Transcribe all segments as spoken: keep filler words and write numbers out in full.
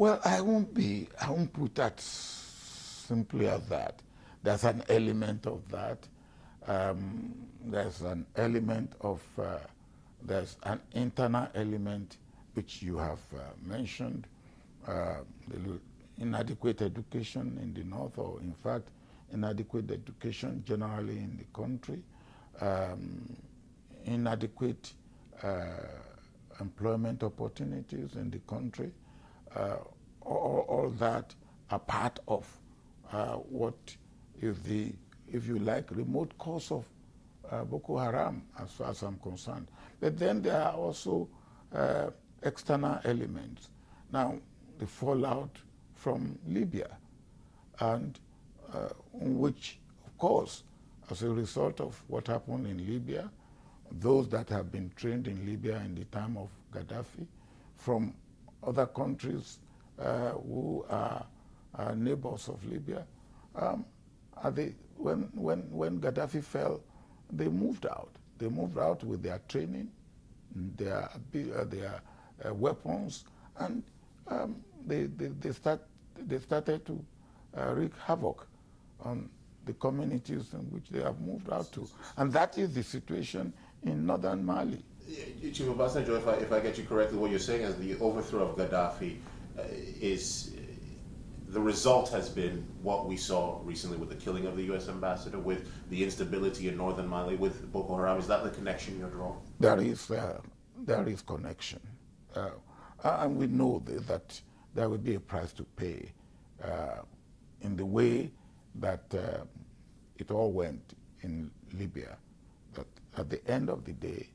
Well, I won't be, I won't put that simply as that. There's an element of that. Um, there's an element of, uh, there's an internal element which you have uh, mentioned, uh, the inadequate education in the north, or in fact, inadequate education generally in the country, um, inadequate uh, employment opportunities in the country, uh, all, all that are part of uh, what is the, if you like, remote cause of uh, Boko Haram, as far as I'm concerned. But then there are also uh, external elements. Now, the fallout from Libya, and uh, which, of course, as a result of what happened in Libya, those that have been trained in Libya in the time of Gaddafi, from other countries uh, who are, are neighbors of Libya, um, are they, when, when, when Gaddafi fell, they moved out. They moved out with their training, their, uh, their uh, weapons, and um, they, they, they, start, they started to uh, wreak havoc on the communities in which they have moved out to. And that is the situation in northern Mali. Chief Obasanjo, if I, if I get you correctly, what you're saying is the overthrow of Gaddafi uh, is, the result has been what we saw recently with the killing of the U S ambassador, with the instability in northern Mali, with Boko Haram. Is that the connection you're drawing? There is, uh, there is connection. Uh, and we know that there will be a price to pay uh, in the way that uh, it all went in Libya. That at the end of the day,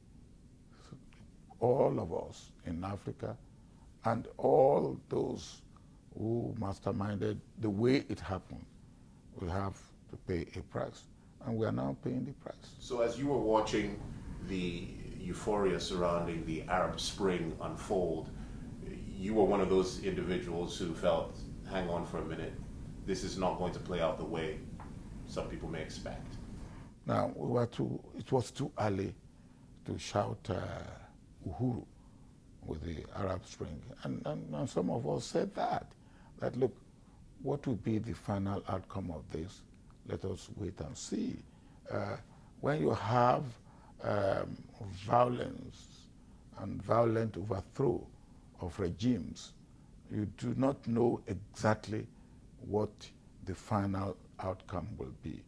all of us in Africa and all those who masterminded the way it happened will have to pay a price. And we are now paying the price. So as you were watching the euphoria surrounding the Arab Spring unfold, you were one of those individuals who felt, hang on for a minute, this is not going to play out the way some people may expect. Now, we were too, it was too early to shout uh, Uhuru with the Arab Spring. And, and, and some of us said that, that look, what will be the final outcome of this? Let us wait and see. Uh, when you have um, violence and violent overthrow of regimes, you do not know exactly what the final outcome will be.